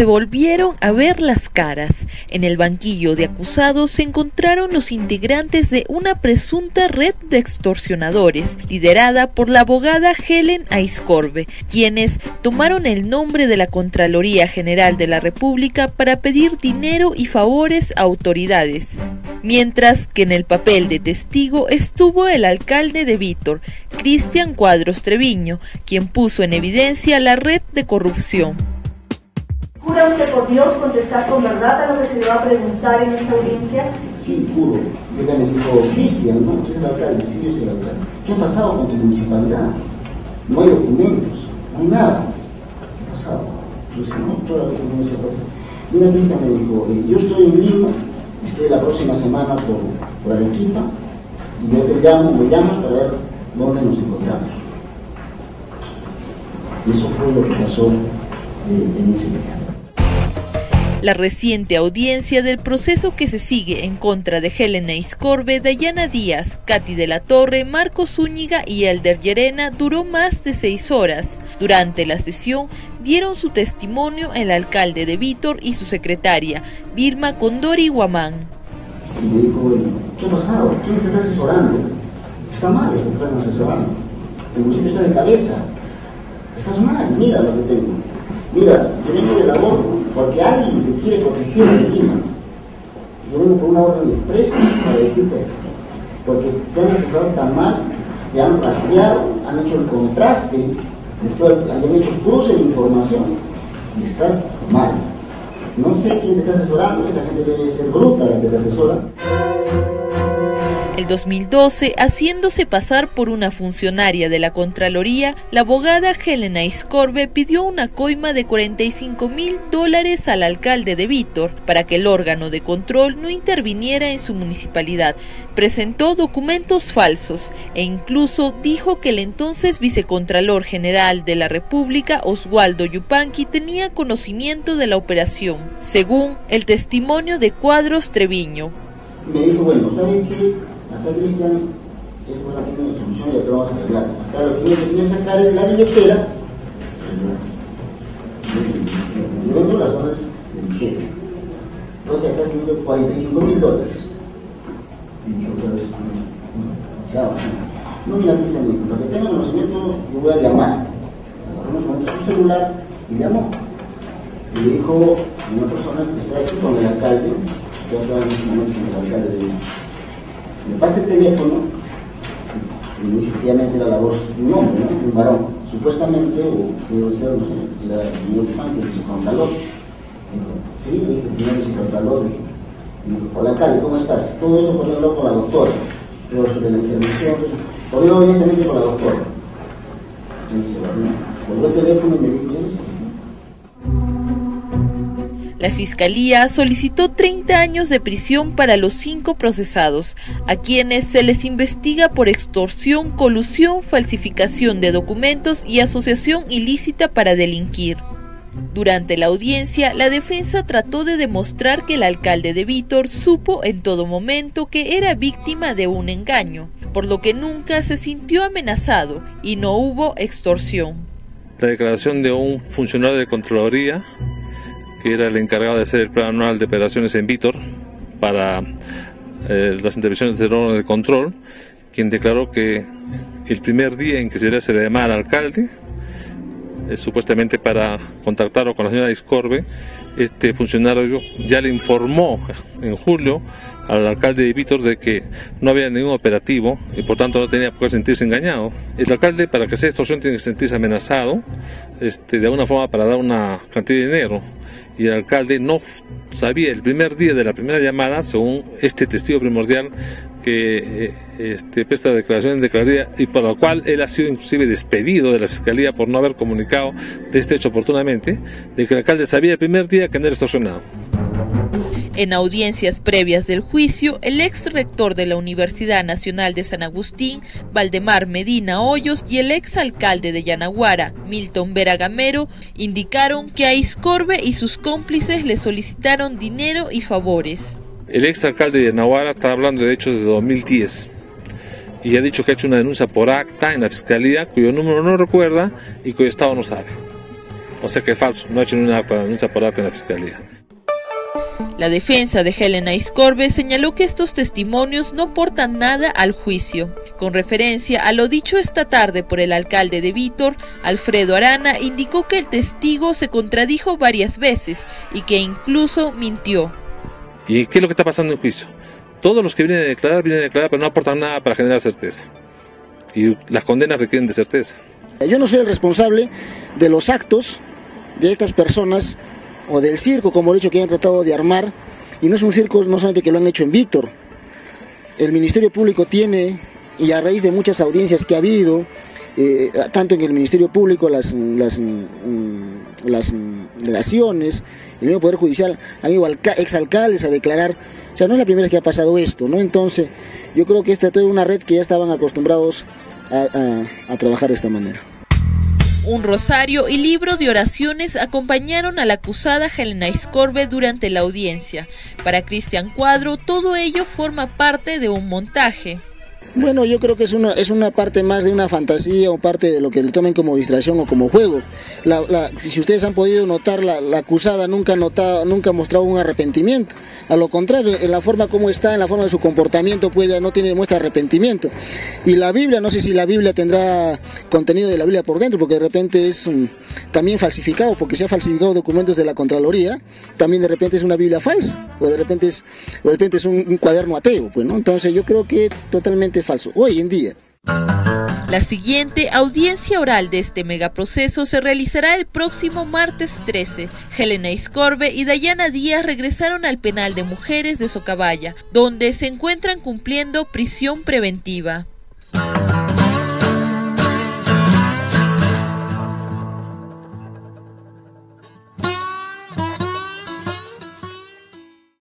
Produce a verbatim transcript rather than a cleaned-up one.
se volvieron a ver las caras. En el banquillo de acusados se encontraron los integrantes de una presunta red de extorsionadores, liderada por la abogada Helen Aizcorbe, quienes tomaron el nombre de la Contraloría General de la República para pedir dinero y favores a autoridades. Mientras que en el papel de testigo estuvo el alcalde de Vítor, Cristian Cuadros Treviño, quien puso en evidencia la red de corrupción. ¿Jura usted por Dios contestar con verdad a lo que se le va a preguntar en esta audiencia? Sí, juro. Ella me dijo, Cristian, ¿no? ¿Usted es el alcalde? Sí, yo soy el alcalde. ¿Qué ha pasado con tu municipalidad? No hay documentos, no hay nada. ¿Qué ha pasado? Yo dije, no, toda la vez no se pasa. Mira, Cristian me dijo, eh, yo estoy en Lima, estoy la próxima semana por, por Arequipa, y yo te llamo, me llamas para ver dónde nos encontramos. Y eso fue lo que pasó eh, en ese día. La reciente audiencia del proceso que se sigue en contra de Helen Aizcorbe, Dayana Díaz, Katy de la Torre, Marco Zúñiga y Elder Llerena duró más de seis horas. Durante la sesión dieron su testimonio el alcalde de Vítor y su secretaria, Vilma Condori Guamán. Y me dijo, bueno, ¿qué ha pasado? ¿Quién te está asesorando? Está mal lo que están asesorando. El municipio está de cabeza. Estás mal, mira lo que tengo. Mira, yo vengo de labor porque alguien te quiere proteger en Lima. Yo vengo por una orden de expresa para decirte esto. Porque te han asesorado tan mal, te han rastreado, han hecho el contraste, han hecho cruce de información y estás mal. No sé quién te está asesorando, esa gente debe ser bruta la que te asesora. El dos mil doce, haciéndose pasar por una funcionaria de la Contraloría, la abogada Helen Aizcorbe pidió una coima de cuarenta y cinco mil dólares al alcalde de Vítor para que el órgano de control no interviniera en su municipalidad. Presentó documentos falsos e incluso dijo que el entonces vicecontralor general de la República, Oswaldo Yupanqui, tenía conocimiento de la operación, según el testimonio de Cuadros Treviño. Me dijo, bueno, ¿saben qué? Acá Cristian es buena gente de instrucción y lo vamos a arreglar. Acá lo que tiene que sacar es la billetera. Yo vendo las horas de mi jefe. Entonces acá tengo cuarenta y cinco mil dólares. Y yo otra vez, demasiado. No, mira, Cristian, lo que tenga conocimiento, yo voy a llamar. Agarró unos momentos su celular y llamó. Y le dijo a una persona que está aquí con el alcalde, que estaba en ese momento con el alcalde de me pasa el teléfono y me dice que efectivamente era la voz de un hombre, ¿no? Un varón, supuestamente, o puede ser, no sé, era el señor Juan, que es el contralor. Dijo, sí, le dije, el señor vicecontralor, dijo, hola alcalde, ¿cómo estás? Todo eso por hablar con la doctora, pero sobre la intervención, por yo evidentemente con la doctora. Entonces, volvió el teléfono y me dijo, la Fiscalía solicitó treinta años de prisión para los cinco procesados, a quienes se les investiga por extorsión, colusión, falsificación de documentos y asociación ilícita para delinquir. Durante la audiencia, la defensa trató de demostrar que el alcalde de Vítor supo en todo momento que era víctima de un engaño, por lo que nunca se sintió amenazado y no hubo extorsión. La declaración de un funcionario de Contraloría, que era el encargado de hacer el plan anual de operaciones en Vítor para eh, las intervenciones del órgano de control, quien declaró que el primer día en que se le hace la llamada al alcalde, eh, supuestamente para contactarlo con la señora Aizcorbe, este funcionario ya le informó en julio al alcalde de Vítor de que no había ningún operativo y por tanto no tenía por qué sentirse engañado. El alcalde, para que sea extorsión, tiene que sentirse amenazado este, de alguna forma para dar una cantidad de dinero. Y el alcalde no sabía el primer día de la primera llamada, según este testigo primordial que eh, este, presta declaración en declararía y por la cual él ha sido inclusive despedido de la Fiscalía por no haber comunicado de este hecho oportunamente, de que el alcalde sabía el primer día que no era extorsionado. En audiencias previas del juicio, el ex rector de la Universidad Nacional de San Agustín, Valdemar Medina Hoyos, y el ex alcalde de Yanaguara, Milton Vera Gamero, indicaron que Aizcorbe y sus cómplices le solicitaron dinero y favores. El ex alcalde de Yanaguara está hablando de hechos de dos mil diez y ha dicho que ha hecho una denuncia por acta en la Fiscalía, cuyo número no recuerda y cuyo estado no sabe. O sea que es falso, no ha hecho ninguna acta, denuncia por acta en la fiscalía. La defensa de Helen Aizcorbe señaló que estos testimonios no aportan nada al juicio. Con referencia a lo dicho esta tarde por el alcalde de Vítor, Alfredo Arana indicó que el testigo se contradijo varias veces y que incluso mintió. ¿Y qué es lo que está pasando en juicio? Todos los que vienen a declarar, vienen a declarar, pero no aportan nada para generar certeza. Y las condenas requieren de certeza. Yo no soy el responsable de los actos de estas personas o del circo, como he dicho, que han tratado de armar, y no es un circo no solamente que lo han hecho en Vítor. El Ministerio Público tiene, y a raíz de muchas audiencias que ha habido, eh, tanto en el Ministerio Público, las, las, mm, las delegaciones, el mismo Poder Judicial, han ido exalcaldes a declarar. O sea, no es la primera vez que ha pasado esto, ¿no? Entonces, yo creo que esta es toda una red que ya estaban acostumbrados a, a, a trabajar de esta manera. Un rosario y libro de oraciones acompañaron a la acusada Helen Aizcorbe durante la audiencia. Para Cristian Cuadro, todo ello forma parte de un montaje. Bueno, yo creo que es una, es una parte más de una fantasía o parte de lo que le tomen como distracción o como juego. La, la, si ustedes han podido notar, la, la acusada nunca ha notado, nunca ha mostrado un arrepentimiento. A lo contrario, en la forma como está, en la forma de su comportamiento, pues ella no tiene muestra de arrepentimiento. Y la Biblia, no sé si la Biblia tendrá contenido de la Biblia por dentro, porque de repente es um, también falsificado, porque se ha falsificado documentos de la Contraloría, también de repente es una Biblia falsa, o de repente es, o de repente es un, un cuaderno ateo, pues, ¿no? Entonces yo creo que totalmente falso, hoy en día. La siguiente audiencia oral de este megaproceso se realizará el próximo martes trece. Helen Aizcorbe y Dayana Díaz regresaron al penal de mujeres de Socabaya, donde se encuentran cumpliendo prisión preventiva.